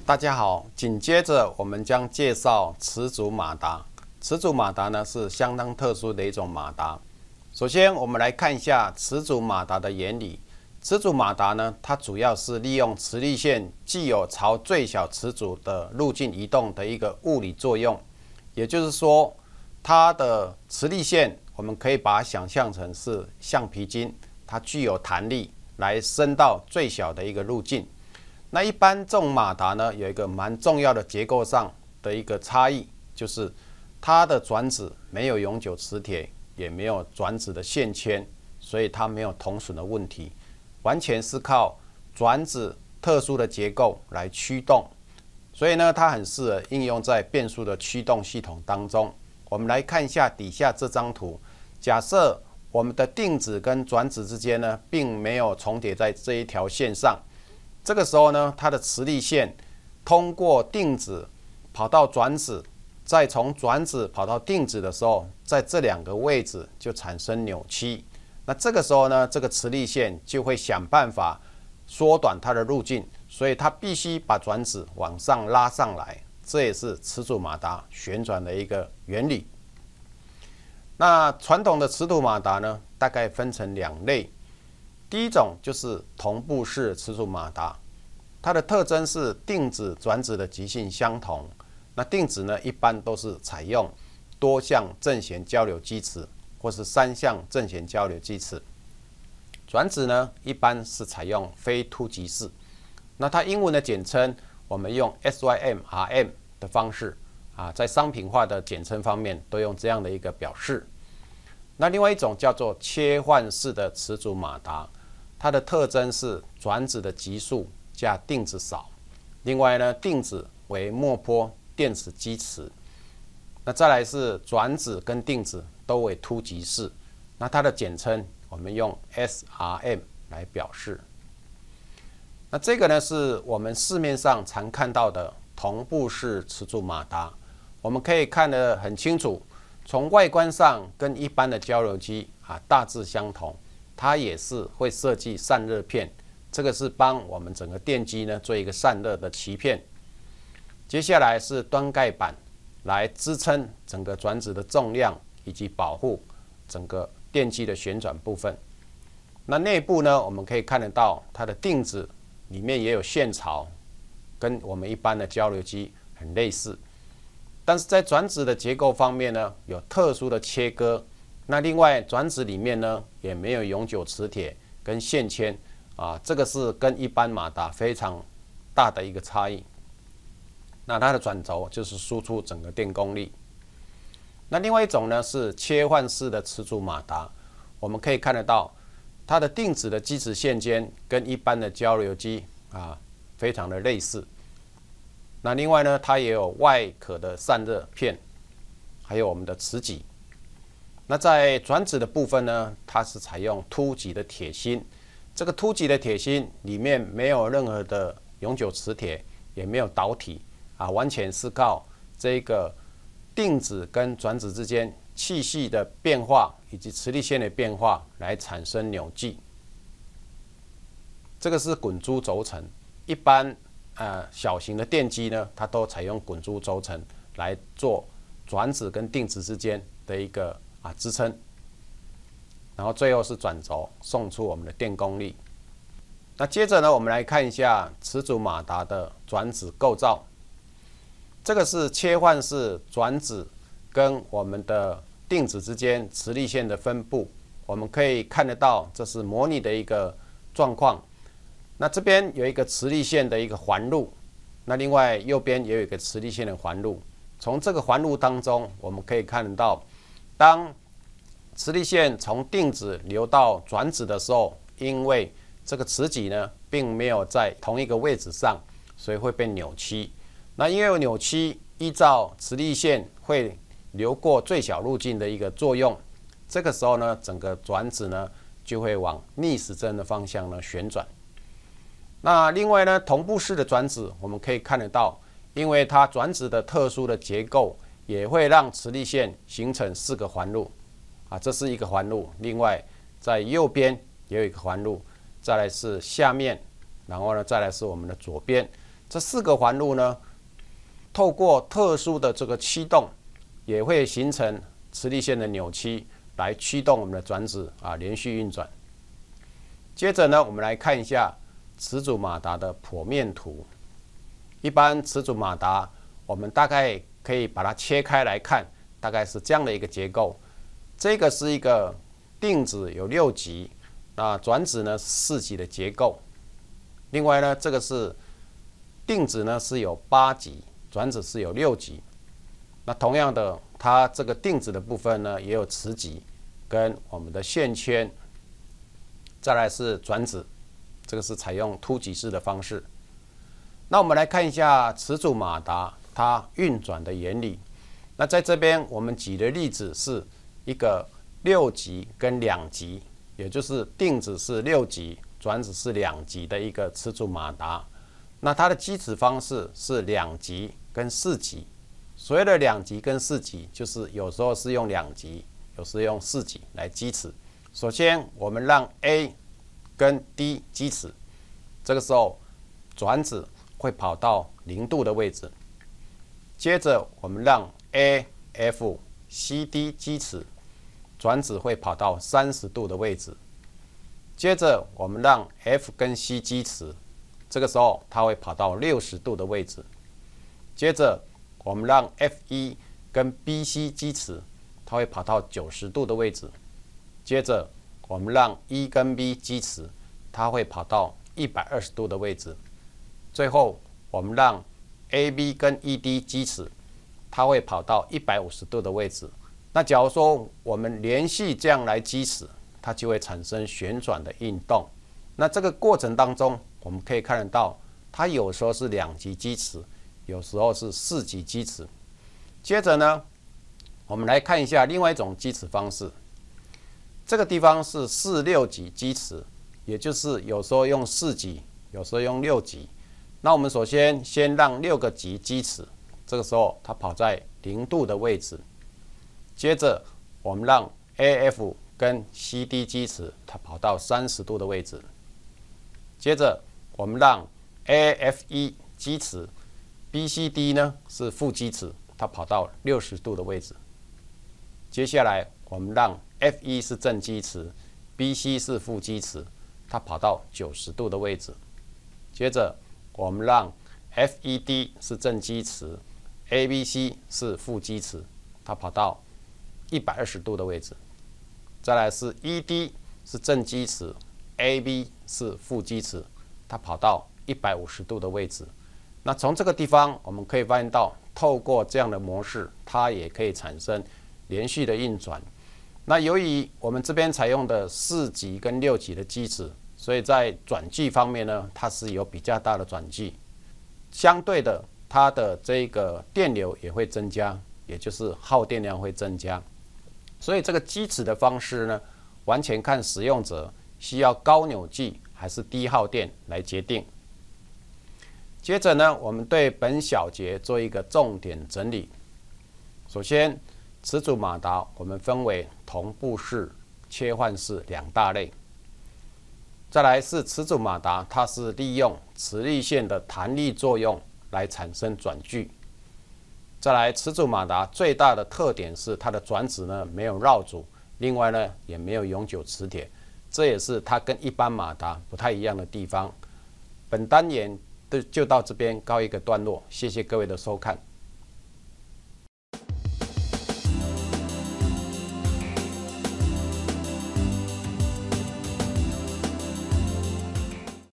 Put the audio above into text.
大家好，紧接着我们将介绍齿阻马达。齿阻马达呢是相当特殊的一种马达。首先，我们来看一下齿阻马达的原理。齿阻马达呢，它主要是利用磁力线既有朝最小齿阻的路径移动的一个物理作用，也就是说，它的磁力线我们可以把它想象成是橡皮筋，它具有弹力来伸到最小的一个路径。那一般这种马达呢，有一个蛮重要的结构上的一个差异，就是它的转子没有永久磁铁，也没有转子的线圈，所以它没有铜损的问题，完全是靠转子特殊的结构来驱动，所以呢，它很适合应用在变速的驱动系统当中。我们来看一下底下这张图，假设我们的定子跟转子之间呢，并没有重叠在这一条线上。这个时候呢，它的磁力线通过定子跑到转子，再从转子跑到定子的时候，在这两个位置就产生扭曲。那这个时候呢，这个磁力线就会想办法缩短它的路径，所以它必须把转子往上拉上来。这也是齿阻马达旋转的一个原理。那传统的齿阻马达呢，大概分成两类。第一种就是同步式齿阻马达，它的特征是定子、转子的极性相同。那定子呢，一般都是采用多项正弦交流基齿或是3项正弦交流基齿。转子呢，一般是采用非突极式。那它英文的简称，我们用 SYM、RM 的方式在商品化的简称方面都用这样的一个表示。那另外一种叫做切换式的齿阻马达，它的特征是转子的级数加定子少，另外呢，定子为末波电子基齿，那再来是转子跟定子都为突极式，那它的简称我们用 SRM 来表示。那这个呢是我们市面上常看到的同步式齿阻马达，我们可以看得很清楚，从外观上跟一般的交流机大致相同。它也是会设计散热片，这个是帮我们整个电机呢做一个散热的鳍片。接下来是端盖板来支撑整个转子的重量以及保护整个电机的旋转部分。那内部呢，我们可以看得到它的定子里面也有线槽，跟我们一般的交流机很类似。但是在转子的结构方面呢，有特殊的切割。那另外转子里面呢，也没有永久磁铁跟线圈这个是跟一般马达非常大的一个差异。那它的转轴就是输出整个电功率。那另外一种呢是切换式的齿阻马达，我们可以看得到它的定子的基齿线间跟一般的交流机非常的类似。那另外呢，它也有外壳的散热片，还有我们的磁极。那在转子的部分呢，它是采用凸极的铁芯，这个凸极的铁芯里面没有任何的永久磁铁，也没有导体完全是靠这个定子跟转子之间气系的变化以及磁力线的变化来产生扭矩。这个是滚珠轴承，一般小型的电机呢，它都采用滚珠轴承来做转子跟定子之间的一个支撑，然后最后是转轴送出我们的电功率。那接着呢，我们来看一下齿阻马达的转子构造。这个是切换式转子跟我们的定子之间磁力线的分布，我们可以看得到，这是模拟的一个状况。那这边有一个磁力线的一个环路，那另外右边也有一个磁力线的环路。从这个环路当中，我们可以看得到，当磁力线从定子流到转子的时候，因为这个磁极呢并没有在同一个位置上，所以会被扭曲。那因为有扭曲，依照磁力线会流过最小路径的一个作用，这个时候呢，整个转子呢就会往逆时针的方向呢旋转。那另外呢，同步式的转子我们可以看得到，因为它转子的特殊的结构，也会让磁力线形成4个环路这是一个环路，另外在右边也有一个环路，再来是下面，然后呢再来是我们的左边， 这4个环路呢，透过特殊的这个驱动，也会形成磁力线的扭曲，来驱动我们的转子连续运转。接着呢，我们来看一下磁阻马达的剖面图。一般磁阻马达，我们大概可以把它切开来看，大概是这样的一个结构。这个是一个定子有6极，那转子呢4极的结构。另外呢，这个是定子呢是有8极，转子是有6极。那同样的，它这个定子的部分呢也有磁极跟我们的线圈。再来是转子，这个是采用凸极式的方式。那我们来看一下磁阻马达它运转的原理。那在这边我们举的例子是一个6极跟2极，也就是定子是6极，转子是2极的一个磁阻马达。那它的基础方式是2极跟4极。所谓的2极跟4极，就是有时候是用2极，有时候用4极来基础。首先，我们让 A 跟 D 基础，这个时候转子会跑到0度的位置。接着，我们让 A、F、C、D 基础，转子会跑到30度的位置。接着，我们让 F 跟 C 基础，这个时候它会跑到60度的位置。接着，我们让 F1 跟 BC 基础，它会跑到90度的位置。接着，我们让 E 跟 B 基础，它会跑到120度的位置。最后，我们让 AB 跟 ED 基础，它会跑到150度的位置。那假如说我们连续这样来基础，它就会产生旋转的运动。那这个过程当中，我们可以看得到，它有时候是2极基础，有时候是4极基础。接着呢，我们来看一下另外一种基础方式。这个地方是4、6极基础，也就是有时候用4极，有时候用6极。那我们首先让6个极基础，这个时候它跑在0度的位置。接着我们让 AF 跟 CD 基础，它跑到30度的位置。接着我们让 AFE 基础 ，BCD 呢是负基础，它跑到60度的位置。接下来我们让 F1 是正基础 ，BC 是负基础，它跑到90度的位置。接着我们让 FED 是正基础 ，ABC 是负基础，它跑到120度的位置。再来是 ED 是正基础 ，AB 是负基础，它跑到150度的位置。那从这个地方我们可以发现到，透过这样的模式，它也可以产生连续的运转。那由于我们这边采用的4极跟6极的基础，所以在转距方面呢，它是有比较大的转距。相对的，它的这个电流也会增加，也就是耗电量会增加。所以这个基础的方式呢，完全看使用者需要高扭矩还是低耗电来决定。接着呢，我们对本小节做一个重点整理。首先，磁阻马达我们分为同步式、切换式2大类。再来是磁阻马达，它是利用磁力线的弹力作用来产生转距。再来，磁阻马达最大的特点是它的转子呢没有绕阻，另外呢也没有永久磁铁，这也是它跟一般马达不太一样的地方。本单元就到这边告一个段落，谢谢各位的收看。